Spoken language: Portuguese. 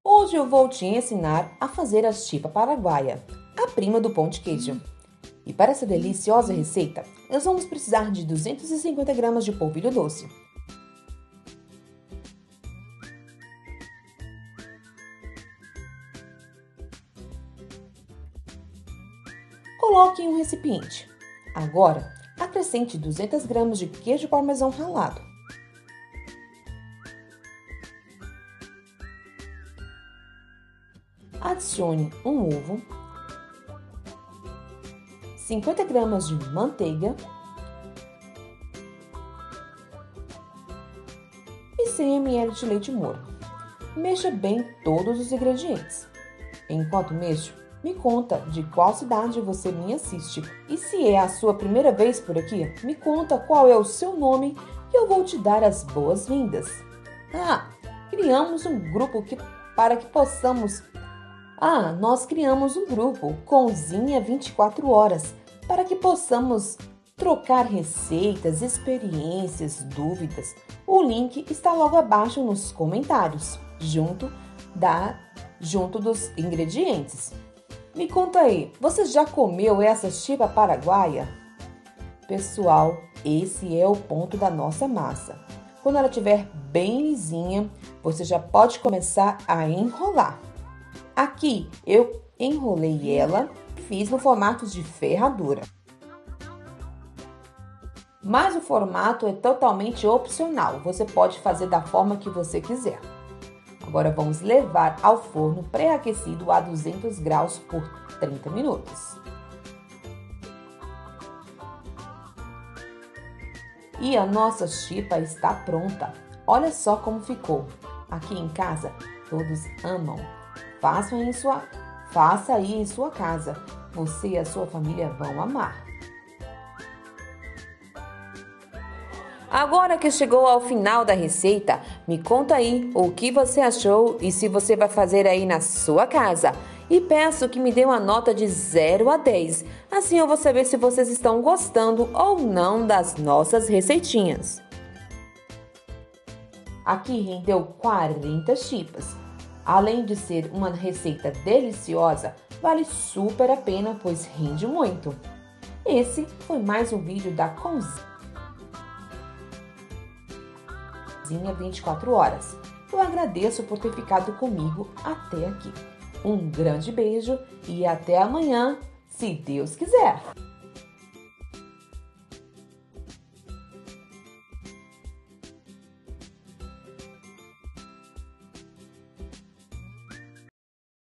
Hoje eu vou te ensinar a fazer a chipa paraguaia, a prima do pão de queijo. E para essa deliciosa receita, nós vamos precisar de 250 gramas de polvilho doce, coloque em um recipiente. Agora, acrescente 200 gramas de queijo parmesão ralado. Adicione um ovo, 50 gramas de manteiga e 100 ml de leite morno. Mexa bem todos os ingredientes. Enquanto mexo, me conta de qual cidade você me assiste. E se é a sua primeira vez por aqui, me conta qual é o seu nome e eu vou te dar as boas-vindas. Nós criamos um grupo, Cozinha 24 Horas, para que possamos trocar receitas, experiências, dúvidas. O link está logo abaixo nos comentários, junto dos ingredientes. Me conta aí, você já comeu essa chipa paraguaia? Pessoal, esse é o ponto da nossa massa. Quando ela estiver bem lisinha, você já pode começar a enrolar. Aqui eu enrolei ela e fiz no formato de ferradura. Mas o formato é totalmente opcional, você pode fazer da forma que você quiser. Agora vamos levar ao forno pré-aquecido a 200 graus por 30 minutos. E a nossa chipa está pronta. Olha só como ficou. Aqui em casa, todos amam. Faça aí em sua casa. Você e a sua família vão amar. Agora que chegou ao final da receita, me conta aí o que você achou e se você vai fazer aí na sua casa. E peço que me dê uma nota de 0 a 10. Assim eu vou saber se vocês estão gostando ou não das nossas receitinhas. Aqui rendeu 40 chipas. Além de ser uma receita deliciosa, vale super a pena, pois rende muito. Esse foi mais um vídeo da Cozinha 24 Horas. Eu agradeço por ter ficado comigo até aqui. Um grande beijo e até amanhã, se Deus quiser!